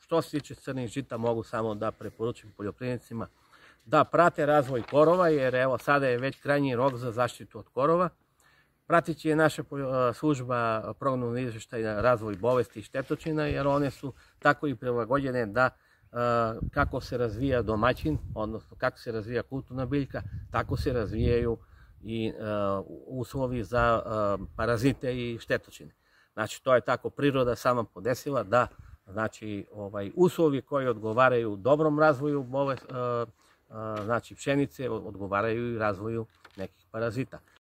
Što se tiče crnih žita, mogu samo da preporučim poljoprivrednicima da prate razvoj korova, jer evo sada je već krajnji rok za zaštitu od korova. Pratit je naša služba prognomni izvještaj na razvoj bolesti i štetočina, jer one su tako i prilagođene da kako se razvija domaćin, odnosno kako se razvija kulturna biljka, tako se razvijaju i uslovi za parazite i štetočine. Znači, to je tako priroda sama podesila da uslovi koji odgovaraju dobrom razvoju pšenice odgovaraju i razvoju nekih parazita.